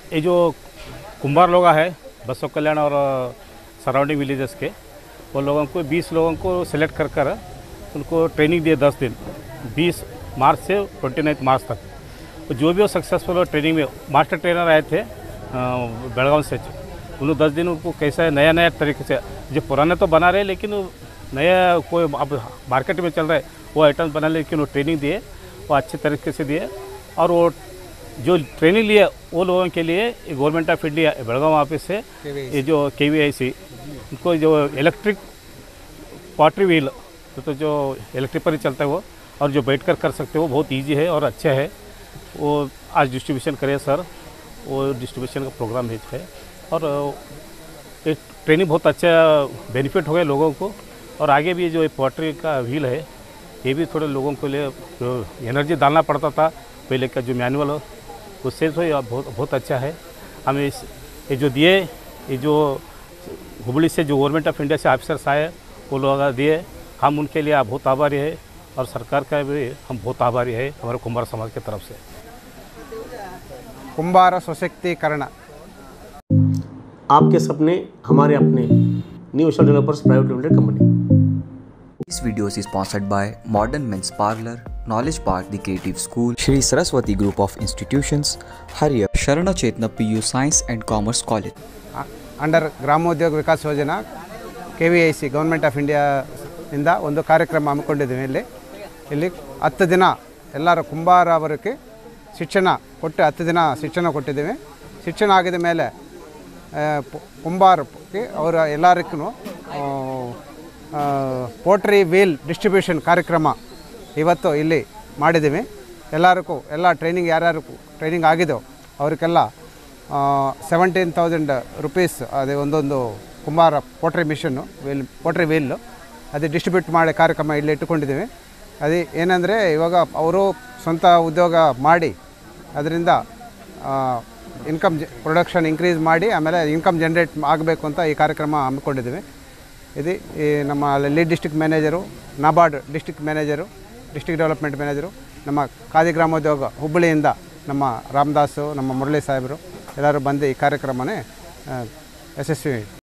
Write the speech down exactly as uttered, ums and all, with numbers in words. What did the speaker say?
ये जो कुंभार लोग है बसव कल्याण और सराउंडिंग विलेजेस के, वो लोगों को बीस लोगों को सिलेक्ट कर कर उनको ट्रेनिंग दिए दस दिन, बीस मार्च से उनतीस मार्च तक। तो जो भी वो सक्सेसफुल ट्रेनिंग में मास्टर ट्रेनर आए थे बेलगांव से, उन्होंने दस दिन उनको कैसा नया नया तरीके से, जो पुराने तो बना रहे लेकिन नया कोई अब मार्केट में चल रहा है वो आइटम बना, लेकिन वो ट्रेनिंग दिए, वो अच्छे तरीके से दिए। और वो जो ट्रेनिंग लिए वो लोगों के लिए government of India Belgaum office से ये जो के वी आई सी उनको जो इलेक्ट्रिक पॉटरी व्हील, तो, तो जो इलेक्ट्रिक पर ही चलता है वो, और जो बैठ कर कर सकते हो, वो बहुत ईजी है और अच्छा है। वो आज डिस्ट्रीब्यूशन करे सर, वो डिस्ट्रीब्यूशन का प्रोग्राम है और एक ट्रेनिंग बहुत अच्छा बेनिफिट हो गया लोगों को। और आगे भी जो पॉटरी का व्हील है ये भी थोड़े लोगों के लिए जो एनर्जी डालना पड़ता था पहले का जो मैनुअल हो, उससे तो ये बहुत बहुत अच्छा है। हमें इस ये जो दिए, ये जो हुबली से जो गवर्नमेंट ऑफ इंडिया से ऑफिसर्स आए वो लोग दिए, हम उनके लिए बहुत आभारी है और सरकार का भी हम बहुत आभारी है हमारे कुंभार समाज की तरफ से। कुंभार सशक्तिकरण, आपके सपने हमारे अपने, New Asia Developers Private Limited company. This video is sponsored by Modern Men's Parlour, Knowledge Park, The Creative School, Shri Saraswati Group of Institutions, Harrier, Sharana Chetna P U Science and Commerce College. Under Gramodyog Vikas Yojana K V I C government of India ಇಂದ ಒಂದು ಕಾರ್ಯಕ್ರಮ ಹಮ್ಮಿಕೊಂಡಿದ್ದೀವಿ. ಇಲ್ಲಿ ಇಲ್ಲಿ ಹತ್ತು ದಿನ ಎಲ್ಲರ ಕುಂಬಾರ ಅವರಿಗೆ ಶಿಕ್ಷಣ ಕೊಟ್ಟು ಹತ್ತು ದಿನ ಶಿಕ್ಷಣ ಕೊಟ್ಟಿದ್ದೀವಿ. ಶಿಕ್ಷಣ ಆಗಿದ ಮೇಲೆ ಕುಂಬಾರಕ್ಕೆ ಅವರ ಎಲ್ಲರಿಗೂ ಪೋಟ್ರಿ ವೀಲ್ ಡಿಸ್ಟ್ರಿಬ್ಯೂಷನ್ ಕಾರ್ಯಕ್ರಮ ಇವತ್ತು ಇಲ್ಲಿ ಮಾಡಿದ್ದೀವಿ. ಎಲ್ಲರಿಗೂ ಎಲ್ಲ ಟ್ರೈನಿಂಗ್ ಯಾರ್ಯಾರು ಟ್ರೈನಿಂಗ್ ಆಗಿದೆಯೋ ಅವ್ರಿಗೆಲ್ಲ ಸೆವೆಂಟೀನ್ ತೌಸಂಡ್ ರುಪೀಸ್ ಅದೇ ಒಂದೊಂದು ಕುಂಬಾರ ಪೋಟ್ರಿ ಮಿಷನ್ನು ವೀಲ್ ಪೋಟ್ರಿ ವೀಲ್ಲು ಅದು ಡಿಸ್ಟ್ರಿಬ್ಯೂಟ್ ಮಾಡಿ ಕಾರ್ಯಕ್ರಮ ಇಲ್ಲಿ ಇಟ್ಟುಕೊಂಡಿದ್ದೀವಿ. ಅದು ಏನಂದರೆ ಇವಾಗ ಅವರು ಸ್ವಂತ ಉದ್ಯೋಗ ಮಾಡಿ ಅದರಿಂದ ಇನ್ಕಮ್ ಪ್ರೊಡಕ್ಷನ್ ಇನ್ಕ್ರೀಸ್ ಮಾಡಿ ಆಮೇಲೆ ಇನ್ಕಮ್ ಜನ್ರೇಟ್ ಆಗಬೇಕು ಅಂತ ಈ ಕಾರ್ಯಕ್ರಮ ಹಮ್ಮಿಕೊಂಡಿದ್ದೀವಿ. ಇದು ಈ ನಮ್ಮ lead district manager, NABARD district manager, district development manager, ನಮ್ಮ ಖಾದಿ ಗ್ರಾಮೋದ್ಯೋಗ ಹುಬ್ಬಳ್ಳಿಯಿಂದ ನಮ್ಮ ರಾಮದಾಸು, ನಮ್ಮ ಮುರಳಿ ಸಾಹೇಬರು ಎಲ್ಲರೂ ಬಂದು ಈ ಕಾರ್ಯಕ್ರಮನೇ ಯಶಸ್ವಿ